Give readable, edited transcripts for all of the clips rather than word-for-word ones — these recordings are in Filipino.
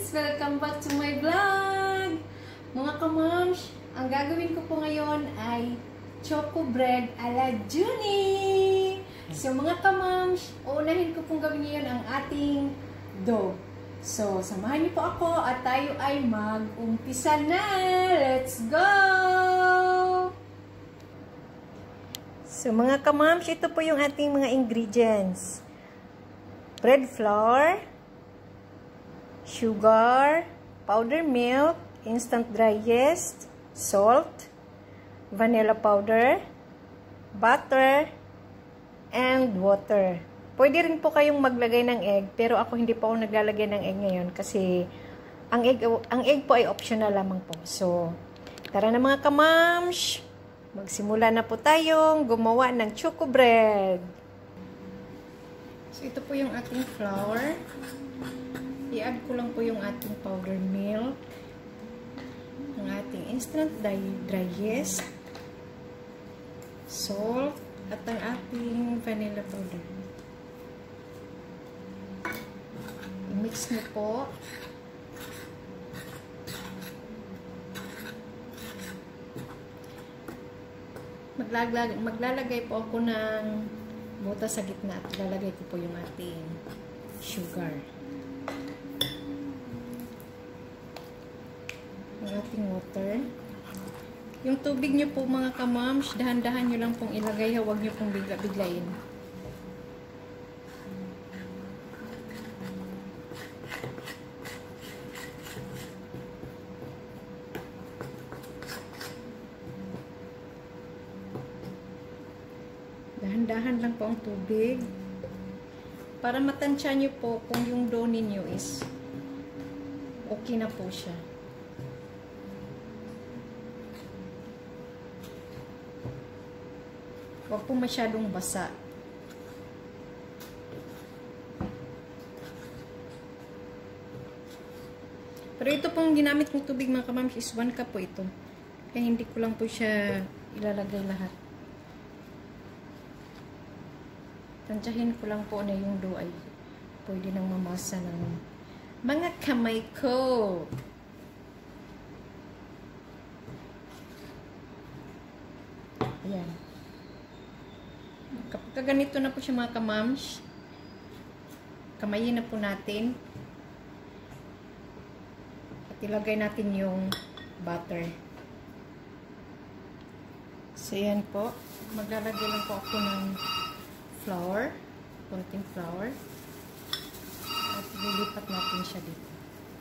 kamams! Welcome back to my vlog! Mga kamams, ang gagawin ko po ngayon ay choco bread ala Junie! So mga kamams, uunahin ko pong gawin ngayon ang ating dough. So, samahan niyo po ako at tayo ay mag-umpisa na! Let's go! So mga kamams, ito po yung ating mga ingredients. Bread flour, sugar, powder milk, instant dry yeast, salt, vanilla powder, butter, and water. Pwede rin po kayong maglagay ng egg, pero ako hindi po ako naglalagay ng egg ngayon kasi ang egg po ay optional lamang po. So, tara na mga kamams, magsimula na po tayong gumawa ng choco bread. So, ito po yung ating flour. I-add ko lang po yung ating powder milk, ang ating instant dry yeast, salt, at ang ating vanilla powder. I-mix nyo po. Maglalagay po ako ng butas sa gitna at lalagay ko po yung ating sugar. Ang ating water. Yung tubig nyo po mga kamams, dahan-dahan nyo lang pong ilagay, huwag nyo pong bigla-biglayin. Dahan-dahan lang po ang tubig para matansya nyo po kung yung dough ninyo is okay na po siya. Huwag po masyadong basa. Pero ito pong ginamit kong tubig mga kamams is 1 cup po ito. Kaya hindi ko lang po siya ilalagay lahat. Tansyahin ko lang po na yung dough ay pwede nang mamasa ng mga kamay ko. Ayan. Kapag ganito na po siya mga kamams, kamayin na po natin. At ilagay natin yung butter. So yan po. Maglalagay lang po ako ng flour, konting flour, at lilipat natin siya dito.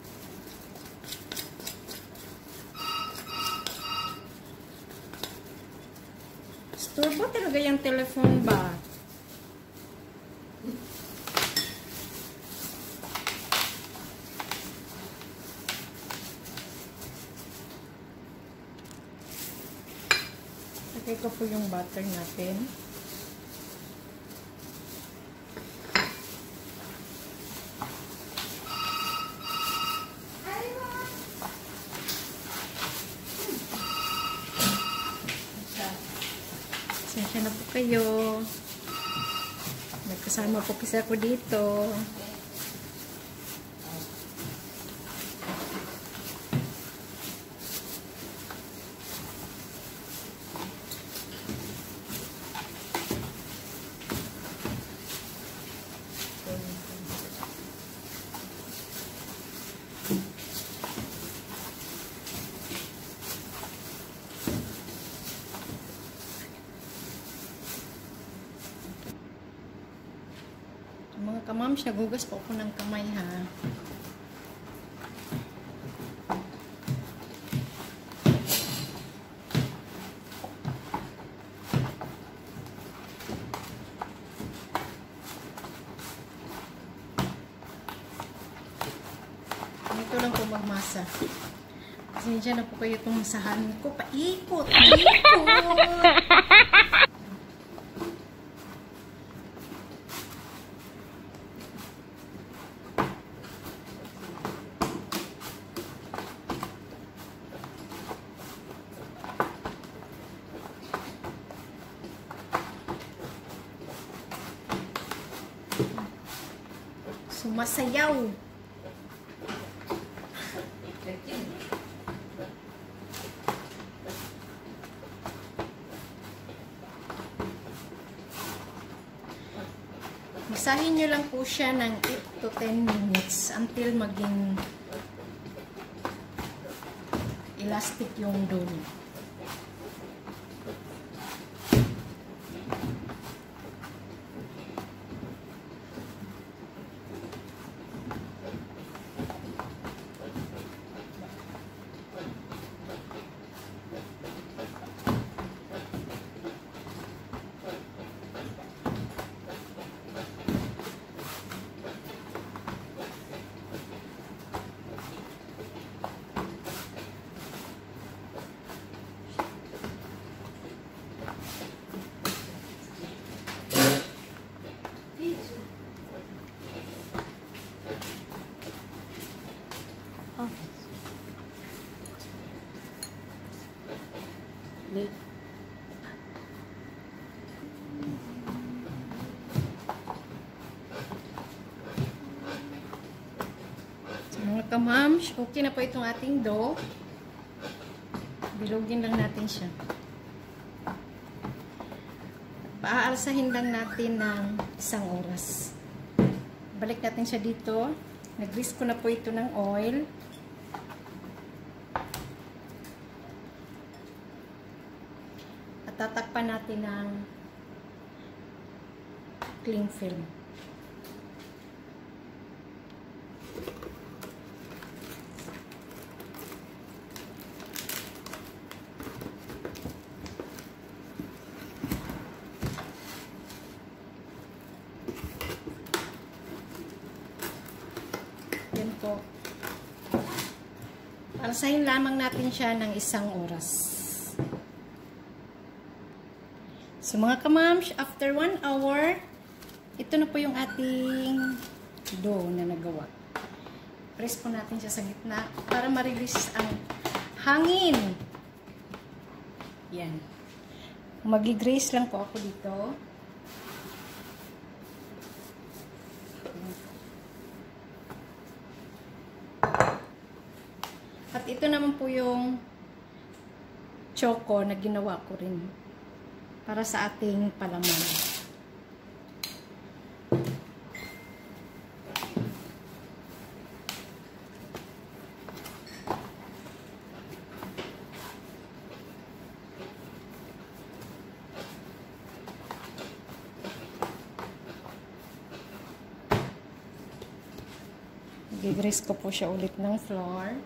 Turbo talaga yung telephone ba? Lagay ko po yung butter natin. Pasensya na po kayo. Nagkasama po kasi ako dito. Mga kamams, nagugas po ako ng kamay ha. Ito lang po magmasa. Kasi dyan na po kayo itong masahan ko. Paikot! Ikot! Sumasayaw. Alsahin nyo lang po siya ng 8 to 10 minutes until maging elastic yung dough niya. So, mga kamams, okay na po itong ating dough. Bilugin lang natin siya. Paaalsahin lang natin ng 1 oras. Balik natin siya dito. Nag-grease ko na po ito ng oil. At tatakpan natin ng cling film. Yan po. Alsahin lamang natin siya ng 1 oras. So mga kamams, after 1 hour, ito na po yung ating dough na nagawa. Press po natin siya sa gitna para ma-release ang hangin. Yan. Mag-grace lang po ako dito. At ito naman po yung choco na ginawa ko rin para sa ating palaman. Gigrease ko po siya ulit ng flour.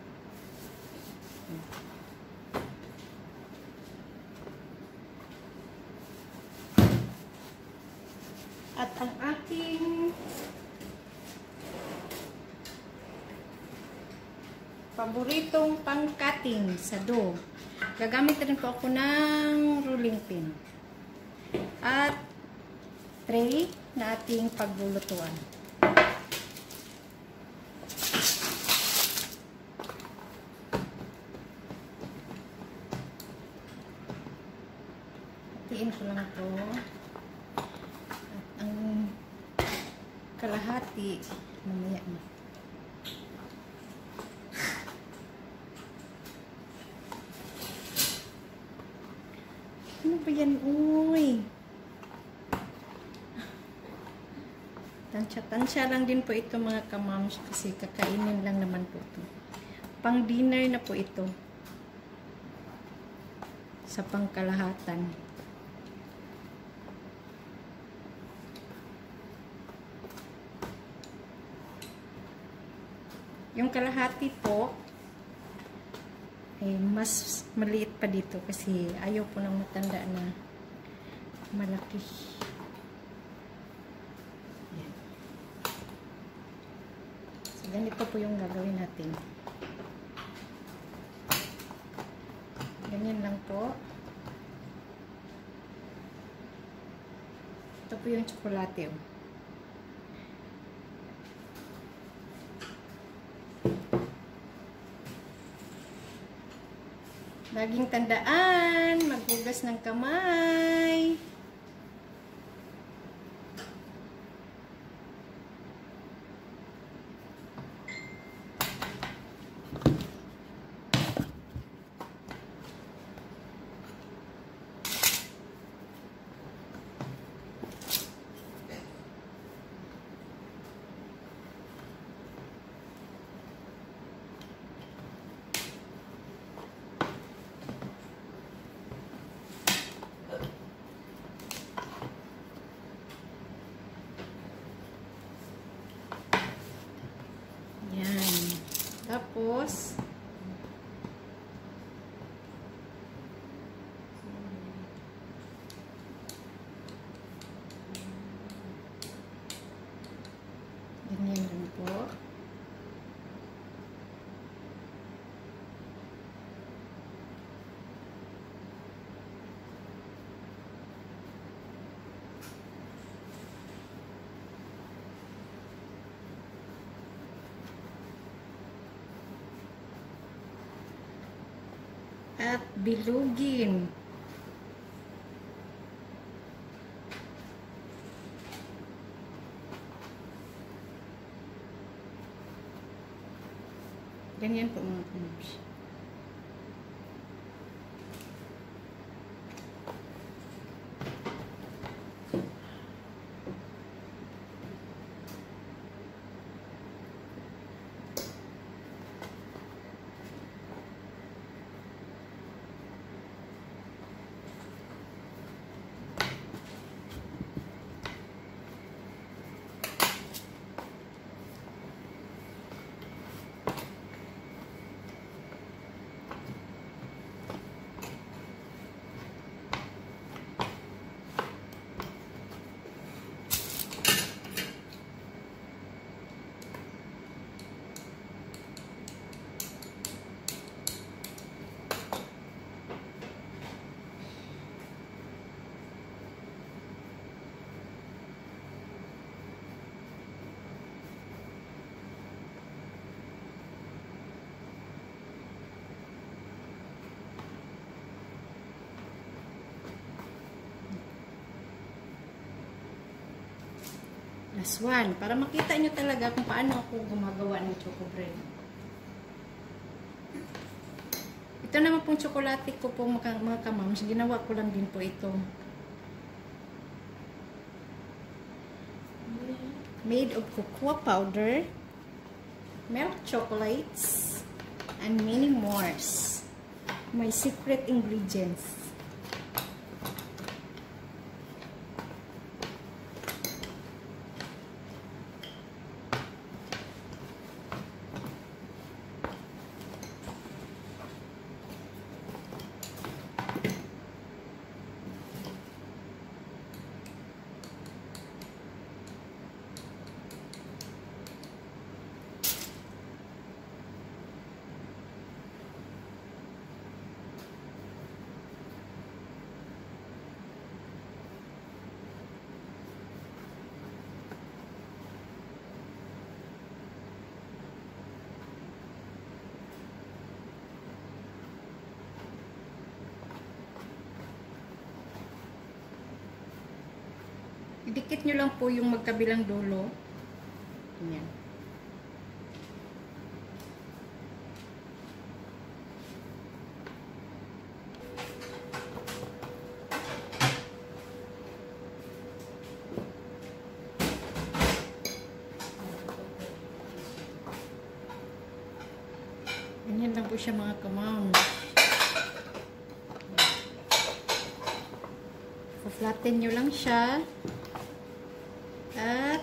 At ang ating paboritong pang-cutting sa dough. Gagamit rin po ako ng rolling pin. At tray na ating paglulutuan. Hatiin ko lang ito. At ang kalahati, mamaya na. Ano ba yan? Uy! Tansya-tansya lang din po ito mga kamams kasi kakainin lang naman po ito. Pang dinner na po ito. Sa pangkalahatan. Yung kalahati po ay mas maliit pa dito kasi ayaw po ng matanda na malaki. Yan. So, ganito po yung gagawin natin. Ganyan lang po. Ito po yung tsokolate. Oh. Laging tandaan, maghugas ng kamay. Tapos, ganyan lang po. At bilugin. Ganyan po mga kamams. Last one. Para makita nyo talaga kung paano ako gumagawa ng choco bread. Ito naman pong tsokolate ko po mga kamams. Ginawa ko lang din po ito. Made of cocoa powder, milk chocolates, and many more. My secret ingredients. Idikit nyo lang po yung magkabilang dulo. Ganyan. Ganyan lang po siya mga kamam. Flatten nyo lang siya. At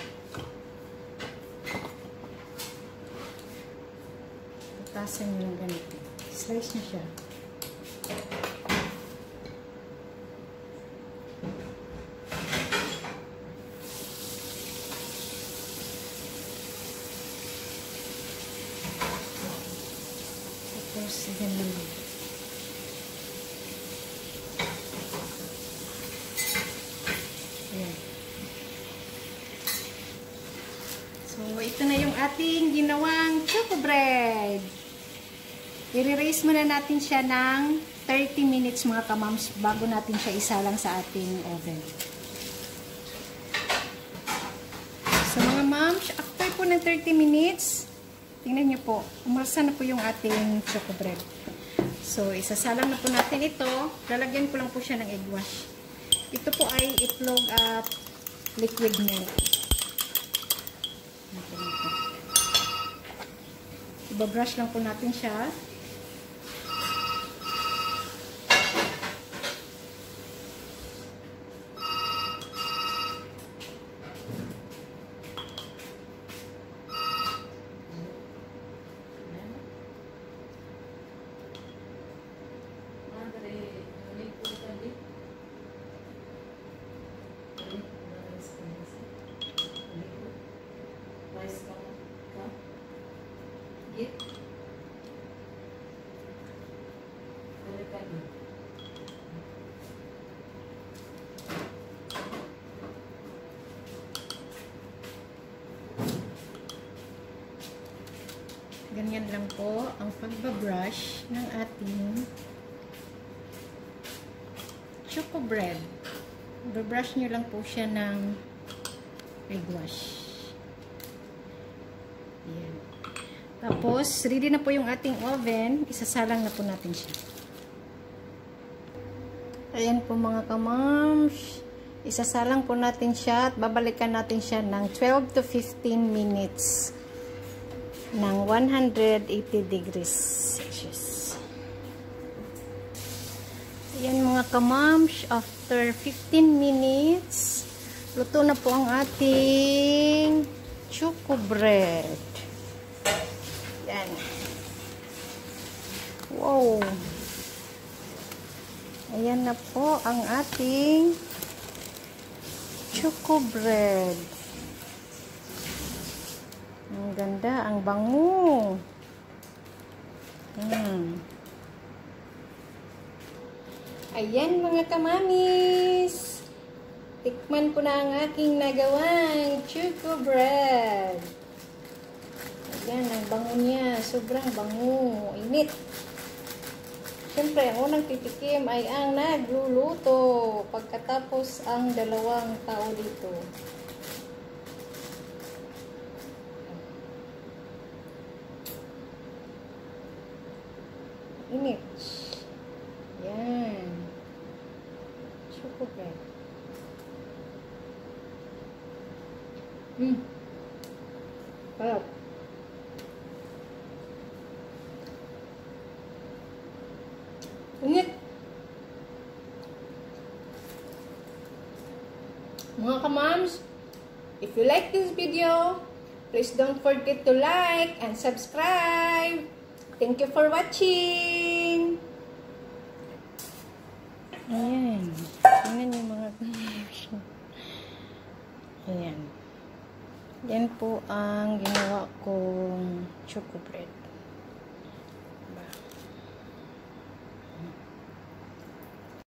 tatasan nyo lang ganito. Slice nyo siya. Tapos ganun. Ayan. So, ito na yung ating ginawang choco bread. I-raise muna natin siya ng 30 minutes mga kamams bago natin siya isalang sa ating oven. So, mga mams, after po ng 30 minutes, tingnan nyo po, umalsa na po yung ating choco bread. So, isasalang na po natin ito. Lalagyan ko lang po siya ng egg wash. Ito po ay itlog at liquid milk. Ibabrush lang po natin siya. Higit. Balikan mo. Ganyan lang po ang pagbabrush ng ating choco bread. Babrush nyo lang po siya ng egg wash. Ayan. Tapos, ready na po yung ating oven. Isasalang na po natin siya. Ayan po mga kamams. Isasalang po natin siya at babalikan natin siya ng 12 to 15 minutes. Ng 180 degrees Celsius. Ayan mga kamams, after 15 minutes, luto na po ang ating choco bread. Ayan. Wow! Ayan na po ang ating choco bread. Ang ganda, ang bango. Ayan mga kamamis. Tikman ko na ang aking nagawang choco bread. Ayan, ang bango niya. Sobrang bango. Init. Siyempre, ang unang titikim ay ang nagluluto. Pagkatapos ang dalawang tao dito. Init. Yan. Choco bread. Sarap. Init. Mga kamams, if you like this video, please don't forget to like and subscribe. Thank you for watching. Ayan. Tingnan yung mga ayan. Yan po ang ginawa kong choco bread.